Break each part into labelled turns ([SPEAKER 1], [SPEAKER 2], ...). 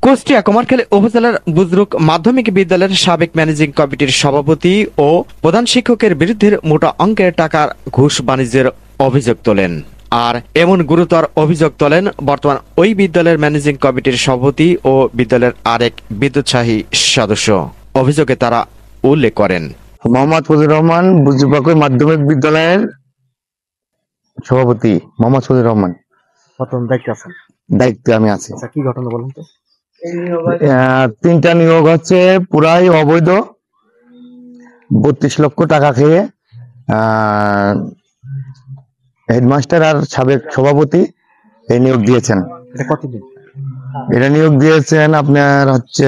[SPEAKER 1] কুষ্টিয়া কুমারখালী উপজেলার বুজরুক মাধ্যমিক বিদ্যালয়ের সাবেক ম্যানেজিং কমিটির সভাপতি ও প্রধান শিক্ষকের বিরুদ্ধে মোটা অঙ্কের টাকার ঘুষ বাণিজ্যের অভিযোগ তোলেন। আর এমন গুরুতর অভিযোগ তোলেন বর্তমান ওই বিদ্যালয়ের ম্যানেজিং কমিটির সভাপতি ও বিদ্যালয়ের আরেক বিদ্যুৎসাহী সদস্য। অভিযোগে তারা উল্লেখ করেন,
[SPEAKER 2] মোহাম্মদ ফজলুর রহমান বুজরুক মাধ্যমিক বিদ্যালয়ের সভাপতি মোহাম্মদ ফজলুর রহমান। দায়িত্বে আমি আছি।
[SPEAKER 1] কি ঘটনা বলেন তো?
[SPEAKER 2] তিনটা নিয়োগ হচ্ছে পুরাই অবৈধ। 32 লক্ষ টাকা খেয়ে হেডমাস্টার আর সাবেক সভাপতি এই নিয়োগ দিয়েছেন। এটা নিয়োগ দিয়েছেন আপনার হচ্ছে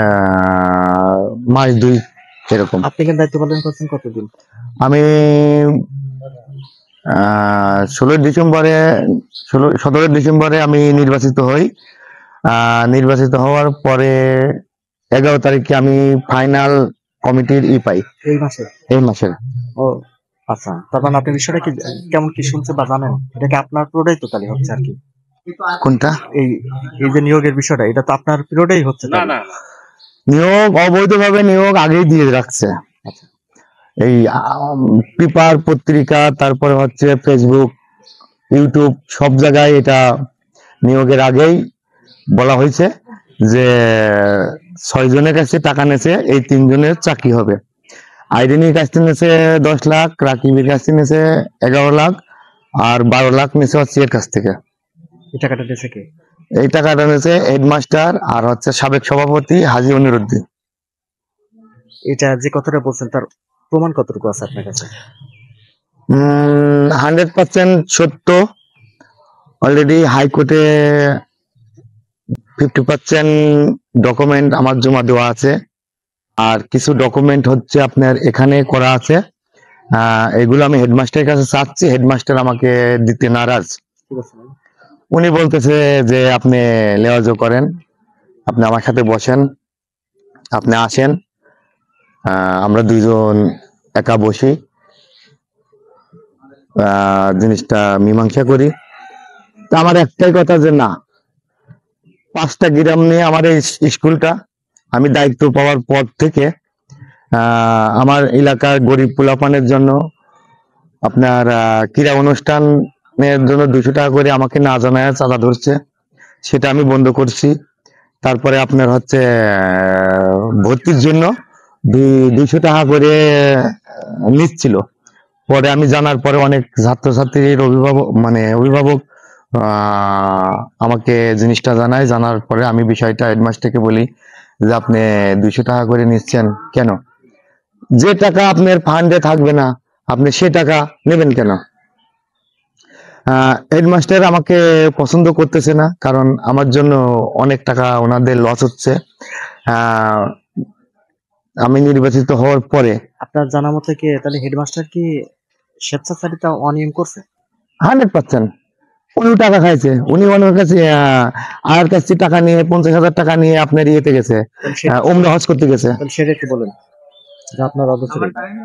[SPEAKER 2] মাস 2 এরকম।
[SPEAKER 1] আপনি কি দায়িত্ব পালন করছেন কতদিন?
[SPEAKER 2] আমি 17 ডিসেম্বরে আমি নির্বাচিত হই। নির্বাচিত হওয়ার পরে 11 তারিখে আমি ফাইনাল কমিটির পাই। এই মাসের।
[SPEAKER 1] ও আচ্ছা, তার মানে আপনি বিষয়টা কি কেমন কি শুনছে বা জানেন? এটা কি আপনার পুরোটাই তোতালি হচ্ছে আর কি?
[SPEAKER 2] কোনটা?
[SPEAKER 1] এই যে নিয়োগের বিষয়টা, এটা তো আপনার পুরোটাই হচ্ছে? না,
[SPEAKER 2] নিয়োগ অবৈধভাবে নিয়োগ আগেই দিয়ে রাখছে। এই পেপার পত্রিকা, তারপরে হচ্ছে ফেসবুক, ইউটিউব, সব জায়গায় এটা নিয়োগের আগেই বলা হয়েছে যে 6 জনের কাছে টাকা নেছে, এই 3 জনের চাকরি হবে। আইরিনের কাছ থেকে নেছে 10 লাখ, রাকিবের কাছ থেকে নেছে 11 লাখ, আর 12 লাখ নেছে হচ্ছে এর কাছ থেকে।
[SPEAKER 1] এই টাকাটা নেছে কে?
[SPEAKER 2] এই টাকাটা নেছে হেডমাস্টার আর হচ্ছে সাবেক সভাপতি হাজী অনিরুদ্দিন।
[SPEAKER 1] এটা যে কথাটা বলছেন তার প্রমাণ কতটুকু আছে আপনার কাছে?
[SPEAKER 2] 100% সত্য। অলরেডি হাইকোর্টে 50% ডকুমেন্ট আমার জমা দেওয়া আছে, আর কিছু ডকুমেন্ট হচ্ছে আপনার এখানে করা আছে। এগুলো আমি হেডমাস্টারের কাছে চাচ্ছি, হেডমাস্টার আমাকে দিতে নারাজ। উনি বলতেছে যে আপনি লেওয়াজো করেন, আপনি আমার সাথে বসেন, আপনি আসেন, আমরা দুইজন একা বসি, জিনিসটা মীমাংসা করি। তা আমার একটাই কথা যে না, 5টা গ্রাম নিয়ে আমার এই স্কুলটা আমি দায়িত্ব পাওয়ার পর থেকে আমার এলাকার গরিব পোলাপানের জন্য আপনার ক্রীড়া অনুষ্ঠানের জন্য 200 টাকা করে আমাকে না জানায় চাঁদা ধরছে, সেটা আমি বন্ধ করছি। তারপরে আপনার হচ্ছে ভর্তির জন্য 200 টাকা করে নিচ্ছিল। পরে আমি জানার পরে অনেক ছাত্রছাত্রীর অভিভাবক আমাকে জিনিসটা জানায়। জানার পরে আমি বিষয়টা হেডমাস্টারকে বলি যে আপনি 200 টাকা করে নিচ্ছেন কেন? যে টাকা আপনার ফান্ডে থাকবে না আপনি সে টাকা নেবেন কেন? হেডমাস্টার আমাকে পছন্দ করতেছে না, কারণ আমার জন্য অনেক টাকা ওনাদের লস হচ্ছে। আমি নির্বাচিত হওয়ার পরে।
[SPEAKER 1] আপনার জানা মতে কি তাহলে হেডমাস্টার কি স্বেচ্ছাচারিতা অনিয়ম করছে?
[SPEAKER 2] 100% উনি টাকা খাইছে। উনি ওনার কাছে আর কাছে টাকা নিয়ে 50,000 টাকা নিয়ে আপনার ইয়েতে গেছে, ওমরা হজ করতে গেছে।
[SPEAKER 1] সেটা একটু বলেন যে আপনার অবস্থা।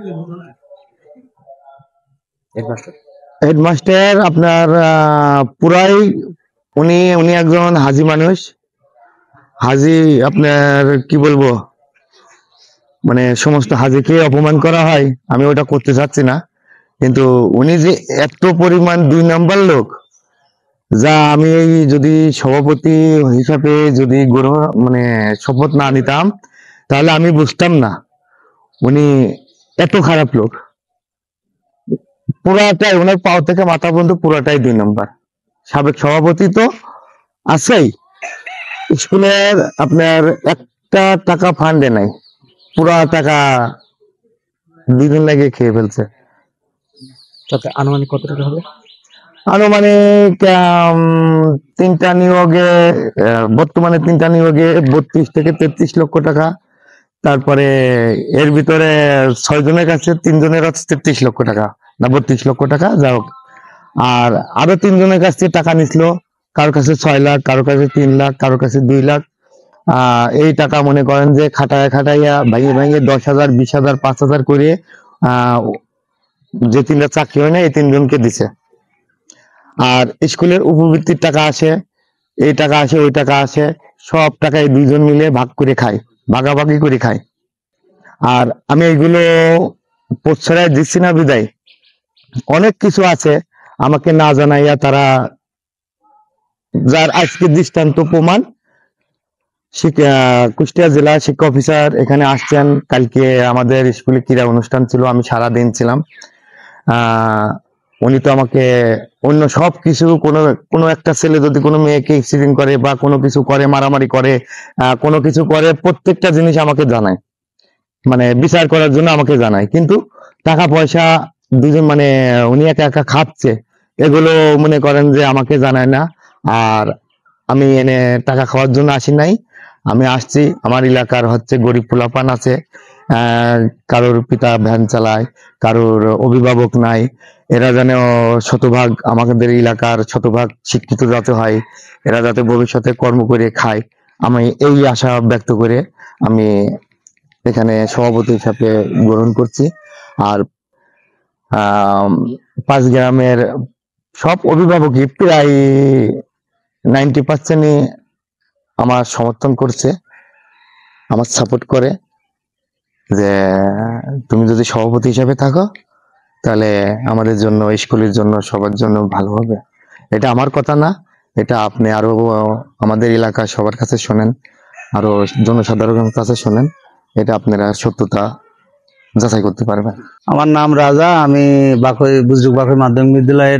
[SPEAKER 2] হেডমাস্টার আপনার পুরাই উনি একজন হাজি মানুষ। হাজি আপনার কি বলবো, মানে সমস্ত হাজিকে অপমান করা হয়, আমি ওটা করতে চাচ্ছি না। কিন্তু উনি যে এত পরিমাণ 2 নাম্বার লোক, যা আমি এই যদি সভাপতি হিসাবে যদি শপথ না নিতাম তাহলে আমি বুঝতাম না উনি এত খারাপ লোক। পুরাটাই ওনার পাও থেকে মাথা পর্যন্ত পুরাটাই 2 নাম্বার। সাবেক সভাপতি তো আছেই, স্কুলের আপনার একটা টাকা ফান্ডে নাই, পুরা টাকা দুজন লাগে খেয়ে ফেলছে।
[SPEAKER 1] আনুমানিক কত টাকা হবে?
[SPEAKER 2] আনুমানিক 3টা নিয়োগে, বর্তমানে 3টা নিয়োগে 32 থেকে 33 লক্ষ টাকা। তারপরে এর ভিতরে 6 জনের কাছে 3 জনের হচ্ছে 33 লক্ষ টাকা না 32 লক্ষ টাকা, যা হোক। আর আরো 3 জনের কাছ থেকে টাকা নিছিল, কারোর কাছে 6 লাখ, কারোর কাছে 3 লাখ, কারোর কাছে 2 লাখ। এই টাকা মনে করেন যে খাটাইয়া ভাঙিয়ে 10,000, 20,000, 5,000 করে যে 3টা চাকরি হয় না এই 3 জনকে দিছে। আর স্কুলের উপবৃত্তির টাকা আসে, এই টাকা আসে, ওই টাকা আসে, সব টাকায় দুইজন মিলে ভাগ করে খাই, ভাগাভাগি করে খাই। আর আমি এইগুলো প্রশ্রয় দিচ্ছি না বিদায়, অনেক কিছু আছে আমাকে না জানাইয়া তারা, যার আজকে দৃষ্টান্ত প্রমাণ, কুষ্টিয়া জেলা শিক্ষা অফিসার এখানে আসছেন। কালকে আমাদের স্কুলে ক্রীড়া অনুষ্ঠান ছিল, আমি সারা দিন ছিলাম। উনি তো আমাকে অন্য সব কিছু, কোনো কোনো একটা ছেলে যদি কোনো মেয়েকে অ্যাক্সিডেন্ট করে বা কোনো কিছু করে, মারামারি করে, কোনো কিছু করে, প্রত্যেকটা জিনিস আমাকে জানায়, মানে বিচার করার জন্য আমাকে জানায়। কিন্তু টাকা পয়সা দুজন মানে উনি একা একা খাচ্ছে, এগুলো মনে করেন যে আমাকে জানায় না। আর আমি এনে টাকা খাওয়ার জন্য আসি নাই, আমি আসছি, আমার এলাকার হচ্ছে গরিব পোলাপান আছে, কারোর পিতা ভ্যান চালায়, কারোর অভিভাবক নাই, এরা যেন শতভাগ আমাদের এলাকার শতভাগ শিক্ষিত যাতে হয়, এরা যাতে ভবিষ্যতে কর্ম করে খায়, আমি এই আশা ব্যক্ত করে আমি এখানে সভাপতি হিসাবে গ্রহণ করছি। আর আহ 5 গ্রামের সব অভিভাবকই প্রায় 90% আমার সমর্থন করছে, আমার সাপোর্ট করে, যে তুমি যদি সভাপতি হিসাবে থাকো তাহলে আমাদের জন্য, স্কুলের জন্য, সবার জন্য ভালো হবে। এটা আমার কথা না, এটা আপনি আরো আমাদের এলাকার সবার কাছে শোনেন, আরো জনসাধারণের কাছে শোনেন, এটা আপনারা সত্যতা যাচাই করতে পারবেন।
[SPEAKER 3] আমার নাম রাজা, আমি বুজরুক বাকই মাধ্যমিক বিদ্যালয়ের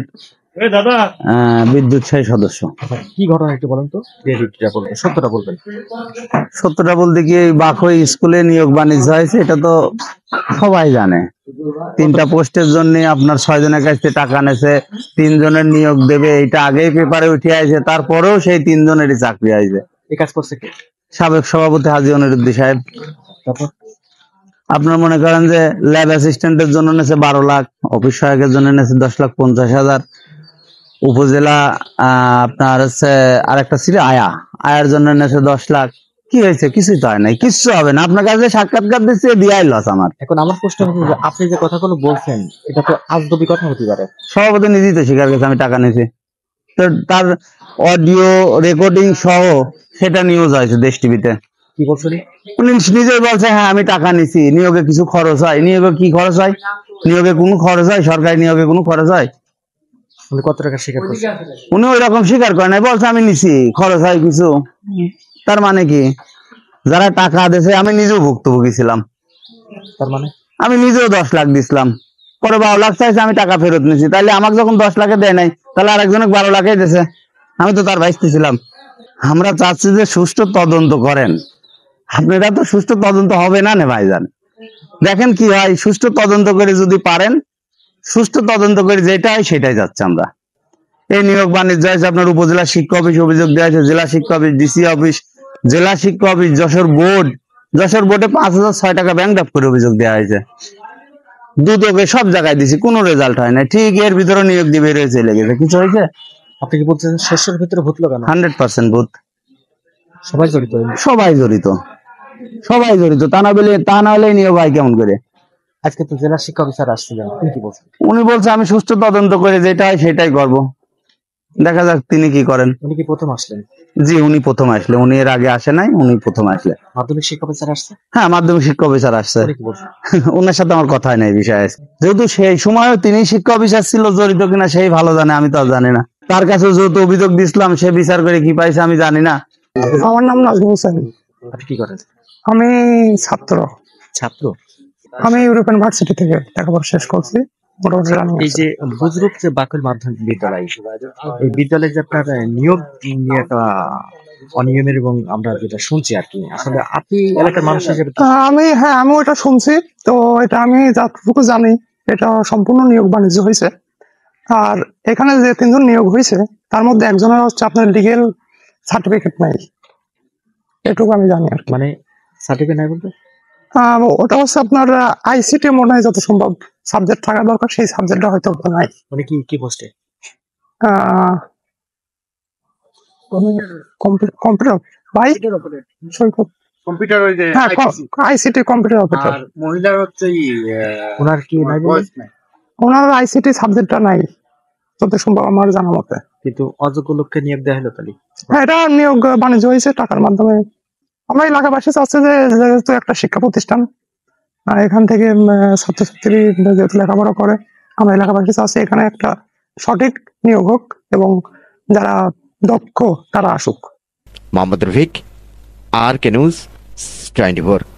[SPEAKER 3] বিদ্যুৎ সাহী সদস্য।
[SPEAKER 1] কি ঘটনা একটু বলেন তো, সত্যটা বলবেন।
[SPEAKER 3] সত্যটা বলতে কি, বাকই স্কুলে নিয়োগ বাণিজ্য হয়েছে, এটা তো সবাই জানে। 3টা পোস্টের জন্য আপনার 6 জনের কাছ থেকে টাকা নেছে, 3 জনের নিয়োগ দেবে, এটা আগেই পেপারে উঠে আছে, তারপরেও সেই 3 জনেরই চাকরি হয়েছে।
[SPEAKER 1] এই কাজ করছে কে?
[SPEAKER 3] সাবেক সভাপতি হাজী অনিরুদ্দি সাহেব।
[SPEAKER 1] তারপর
[SPEAKER 3] আপনার মনে করেন যে ল্যাব অ্যাসিস্ট্যান্টের জন্য নেছে 12 লাখ, অফিস সহায়কের জন্য নেছে 10,50,000, উপজেলা আপনার হচ্ছে আরেকটা ছিল আয়ার জন্য নেছে 10 লাখ। কি হয়েছে? কিছুই তো হয় নাই, কিচ্ছু হবে না। আপনার কাছে সাক্ষাৎকার দিচ্ছে, দিয়াই লস আমার।
[SPEAKER 1] এখন আমার প্রশ্ন হচ্ছে যে আপনি যে কথাগুলো বলছেন এটা তো আজগবি কথা হতে পারে।
[SPEAKER 3] সভাপতি নিজেই তো স্বীকার করছে আমি টাকা নিয়েছি, তো তার অডিও রেকর্ডিং সহ সেটা নিউজ হয়েছে দেশ টিভিতে।
[SPEAKER 1] কি বলছেন?
[SPEAKER 3] উনি নিজেই বলছে হ্যাঁ আমি টাকা নিছি, নিয়োগে কিছু খরচ হয়। নিয়োগে কি খরচ হয়? নিয়োগে কোনো খরচ হয়? সরকারি নিয়োগে কোনো খরচ হয়?
[SPEAKER 1] উনি কত টাকা স্বীকার করছেন?
[SPEAKER 3] উনি ওই রকম স্বীকার করে নাই, বলছে আমি নিছি, খরচ হয় কিছু। তার মানে কি, যারা টাকা দিয়েছে, আমি নিজেও ভুক্তভোগী ছিলাম,
[SPEAKER 1] তার মানে
[SPEAKER 3] আমি নিজেও 10 লাখ দিছিলাম, পরে 12 লাখ চাইছে, আমি টাকা ফেরত নিছি। তাহলে আমাকে যখন 10 লাখে দেয় নাই, তাহলে আরেকজনকে 12 লাখে দিয়েছে, আমি তো তার ভাইস্তি ছিলাম। আমরা চাচ্ছি যে সুষ্ঠু তদন্ত করেন। আপনারা তো সুষ্ঠু তদন্ত হবে না নে ভাইজান, দেখেন কি হয়। সুষ্ঠু তদন্ত করে যদি পারেন, সুষ্ঠু তদন্ত করে যেটা হয় সেটাই যাচ্ছে আমরা। এই নিয়োগ বাণিজ্য হয়েছে আপনার উপজেলা শিক্ষা অফিস অভিযোগ দেওয়া হয়েছে, জেলা শিক্ষা অফিস, ডিসি অফিস, জেলা শিক্ষা অফিস, যশোর বোর্ডে 5,006 টাকা ব্যাংক ড্রাফট করে অভিযোগ দেওয়া হয়েছে। দুদকে সব জায়গায় দিছি, কোনো রেজাল্ট হয় না। ঠিক এর ভিতরে নিয়োগ দিয়ে বের হয়ে চলে গেছে, কিছু হয়েছে?
[SPEAKER 1] আপনি কি বলছেন শেষের ভিতরে ভূত লাগানো?
[SPEAKER 3] 100% ভূত।
[SPEAKER 1] সবাই জড়িত।
[SPEAKER 3] সবাই জড়িত, সবাই জড়িত। তা না হলে নিয়োগ হয় কেমন করে?
[SPEAKER 1] আজকে তো জেলা শিক্ষা অফিসার আসছিলেন, তিনি কি বলছেন?
[SPEAKER 3] উনি বলছে আমি সুষ্ঠু তদন্ত করে যেটা হয় সেটাই করব, দেখা যাক তিনি কি করেন।
[SPEAKER 1] উনি কি প্রথম আসলেন?
[SPEAKER 3] জি, উনি প্রথম আসলে, উনি এর আগে আসে নাই, উনি প্রথম আসলে।
[SPEAKER 1] মাধ্যমিক শিক্ষা অফিসার আসছে?
[SPEAKER 3] হ্যাঁ, মাধ্যমিক শিক্ষা অফিসার আসছে।
[SPEAKER 1] উনি কি বলছেন?
[SPEAKER 3] ওনার সাথে আমার কথা হয় না এই বিষয়ে, যেহেতু সেই সময় তিনি শিক্ষা অফিসার ছিল, জড়িত কিনা সেই ভালো জানে, আমি তো আর জানি না। তার কাছে যেহেতু অভিযোগ দিছিলাম, সে বিচার করে কি পাইছে আমি জানি না।
[SPEAKER 4] আমার নাম নাজমুল হোসেন।
[SPEAKER 1] আপনি কি করেন?
[SPEAKER 4] আমি ছাত্র।
[SPEAKER 1] ছাত্র?
[SPEAKER 4] আমি ইউরোপিয়ান ভার্সিটি থেকে লেখাপড়া শেষ করছি। মোটামুটি রানিং
[SPEAKER 1] এই
[SPEAKER 4] আছে।
[SPEAKER 1] যে বুজরুক যে বাকল মাধ্যমিক বিদ্যালয়, এই বিদ্যালয়ে যে আপনার নিয়োগ নিয়ে একটা অনিয়মের, এবং আমরা যেটা শুনছি আর কি, আসলে আপনি এলাকার মানুষ হিসেবে
[SPEAKER 4] আমি ওটা শুনছি। তো এটা আমি যতটুকু জানি, এটা সম্পূর্ণ নিয়োগ বাণিজ্য হয়েছে। আর এখানে যে 3 জন নিয়োগ হয়েছে, তার মধ্যে একজনের হচ্ছে আপনার লিগেল সার্টিফিকেট নাই, এটুকু আমি জানি আর কি।
[SPEAKER 1] মানে সার্টিফিকেট নাই বলতে?
[SPEAKER 4] ওটা হচ্ছে আপনার আইসিটি মনে হয় যত সম্ভব সাবজেক্ট থাকা দরকার, সেই সাবজেক্টটা হয়তো নাই।
[SPEAKER 1] মানে কি কি পোস্টে?
[SPEAKER 4] কম্পিউটার ভাই, সৈকত
[SPEAKER 5] কম্পিউটার ওই যে
[SPEAKER 4] হ্যাঁ, আইসিটি কম্পিউটার অপারেটর।
[SPEAKER 5] আর মহিলার হচ্ছে
[SPEAKER 1] ওনার কি নাই বললেন?
[SPEAKER 4] ওনার আইসিটি সাবজেক্টটা নাই। যত সম্ভব আমার জানা মতে।
[SPEAKER 5] কিন্তু অযোগ্য লোককে নিয়োগ দেওয়া হলো তাহলে।
[SPEAKER 4] হ্যাঁ, এটা নিয়োগ বাণিজ্য হয়েছে টাকার মাধ্যমে। আমরা এলাকাবাসী চাচ্ছি যে যেহেতু একটা শিক্ষা প্রতিষ্ঠান, এখান থেকে ছাত্রছাত্রী যেহেতু লেখাপড়া করে, আমরা এলাকাবাসী চাচ্ছি এখানে একটা সঠিক নিয়োগ হোক এবং যারা দক্ষ তারা আসুক।
[SPEAKER 1] Mohammad Rafiq, R K news 24।